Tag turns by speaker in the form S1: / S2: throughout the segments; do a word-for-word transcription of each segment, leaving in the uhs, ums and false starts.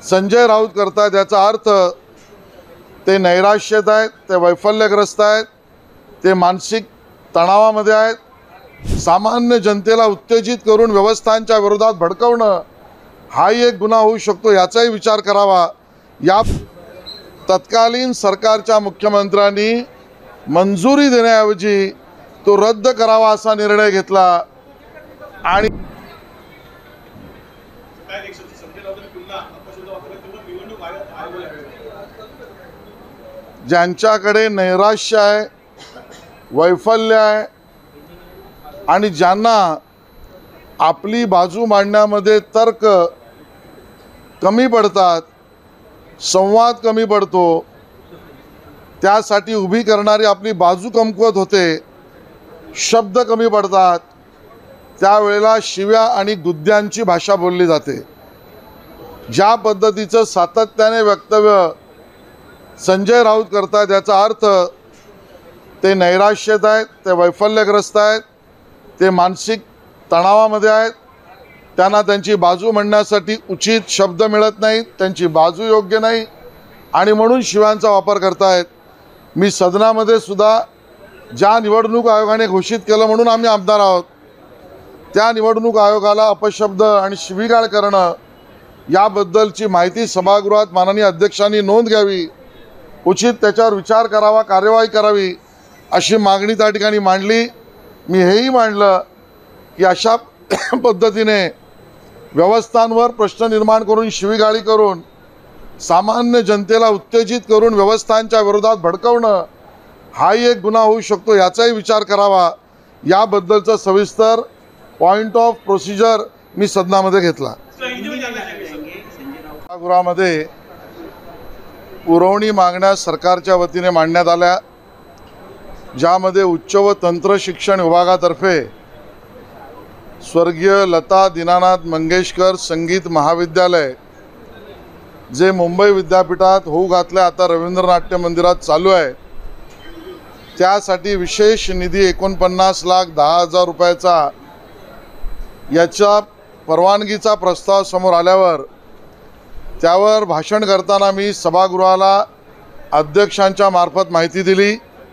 S1: संजय राऊत करतात याचा अर्थ ते नैराश्यात आहेत, ते वैफल्यग्रस्त आहेत, ते मानसिक तणावामध्ये आहेत। सामान्य जनतेला उत्तेजित करून व्यवस्थांच्या विरोधात भडकवणं हाही एक गुन्हा होऊ शकतो, याचाही विचार करावा। या तत्कालीन सरकारच्या मुख्यमंत्र्यांनी मंजुरी देण्याऐवजी तो रद्द करावा असा निर्णय घेतला आणि ज्यांच्याकडे नैराश्य आहे, वैफल्य आहे आणि ज्यांना आपली बाजू मांडण्यामध्ये तर्क कमी पडतात, संवाद कमी पडतो, त्यासाठी उभी करणारी आपली बाजू कमकुवत होते, शब्द कमी पडतात, त्यावेळेला शिव्या आणि गुद्द्यांची भाषा बोलली जाते। ज्या पद्धतीचं सातत्याने वक्तव्य संजय राऊत करतात याचा अर्थ ते नैराश्यात आहेत, ते वैफल्यग्रस्त आहेत, ते मानसिक तणावामध्ये आहेत, त्यांना त्यांची बाजू म्हणण्यासाठी उचित शब्द मिळत नाहीत, त्यांची बाजू योग्य नाही आणि म्हणून शिव्यांचा वापर करतायत। मी सदनामध्ये सुद्धा ज्या निवडणूक आयोगाने घोषित केलं म्हणून आम्ही आमदार आहोत, त्या निवडणूक आयोगाला अपशब्द आणि शिवीगाळ करणं याबद्दलची माहिती सभागृहात माननीय अध्यक्षांनी नोंद घ्यावी, उचित त्याच्यावर विचार करावा, कार्यवाही करावी अशी मागणी त्या ठिकाणी मांडली। मी हेही मांडलं की अशा पद्धतीने व्यवस्थांवर प्रश्न निर्माण करून, शिवीगाळी करून, सामान्य जनतेला उत्तेजित करून व्यवस्थांच्या विरोधात भडकवणं हाही एक गुन्हा होऊ शकतो, याचाही विचार करावा। याबद्दलचं सविस्तर पॉईंट ऑफ प्रोसिजर मी सदनामध्ये घेतला। सभागृहामध्ये पुरवणी मागण्या सरकारच्या वतीने मांडण्यात आल्या, ज्यामध्ये उच्च व तंत्र शिक्षण विभागातर्फे स्वर्गीय लता दीनानाथ मंगेशकर संगीत महाविद्यालय जे मुंबई विद्यापीठात होऊ घातले, आता रवींद्र नाट्य मंदिरात चालू आहे, त्यासाठी विशेष निधी एकोणपन्नास लाख दहा हजार रुपयाचा याच्या परवानगीचा प्रस्ताव समोर आल्यावर त्यावर भाषण करताना मी सभागृहाला अध्यक्षांच्या मार्फत माहिती दिली।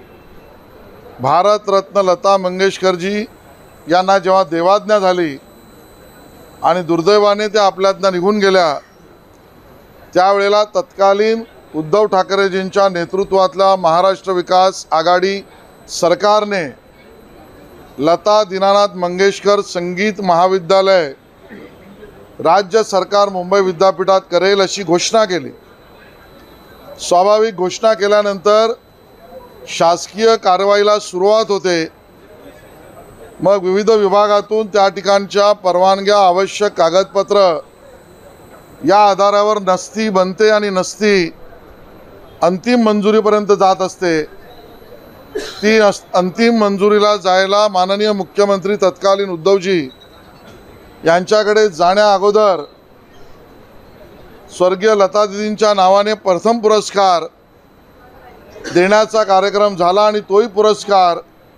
S1: भारतरत्न लता मंगेशकरजी यांना जेव्हा देवाज्ञा झाली आणि दुर्दैवाने त्या आपल्यातनं निघून गेल्या, त्यावेळेला तत्कालीन उद्धव ठाकरेजींच्या नेतृत्वातल्या महाराष्ट्र विकास आघाडी सरकारने लता दीनानाथ मंगेशकर संगीत महाविद्यालय राज्य सरकार मुंबई विद्यापीठात करेल अशी घोषणा केली। स्वाभाविक घोषणा केल्यानंतर शासकीय कारवाईला सुरुवात होते। मग विविध विभागातून त्या ठिकाणच्या परवानग्या, आवश्यक कागदपत्र या आधारावर नसती बनते आणि नसती अंतिम मंजुरीपर्यंत जात असते। ती अंतिम मंजुरीला जायला माननीय मुख्यमंत्री तत्कालीन उद्धवजी यांच्याकडे जाण्या अगोदर स्वर्गीय लतादीदींच्या नावाने प्रथम पुरस्कार देण्याचा कार्यक्रम झाला आणि तोही पुरस्कार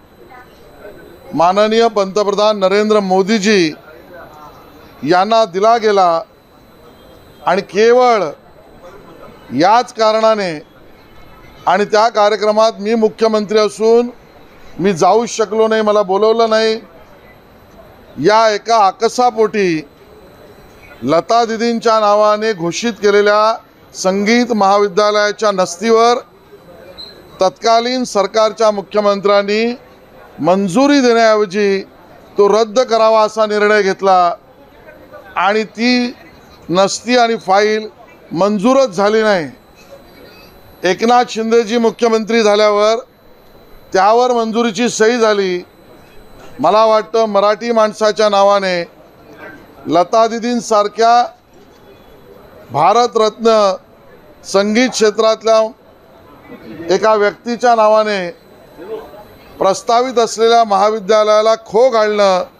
S1: माननीय पंतप्रधान नरेंद्र मोदीजी यांना दिला गेला आणि केवळ याच कारणाने आणि त्या कार्यक्रमात मी मुख्यमंत्री असून मी जाऊ शकलो नाही, मला बोलवलं नाही, या एका आकसापोटी लता दीदींच्या नावाने घोषित केलेल्या संगीत महाविद्यालयाच्या नस्तीवर तत्कालीन सरकारच्या मुख्यमंत्र्यांनी मंजुरी देण्याऐवजी तो रद्द करावा असा निर्णय घेतला आणि ती नस्ती आणि फाईल मंजूरच झाली नाही। एकनाथ शिंदेजी मुख्यमंत्री झाल्यावर त्यावर मंजुरीची सही झाली। मला वाटतं मराठी माणसाच्या नावाने लता दीदींसारख्या भारतरत्न संगीत क्षेत्रातल्या एका व्यक्तीच्या नावाने प्रस्तावित असलेल्या महाविद्यालयाला खो घालणं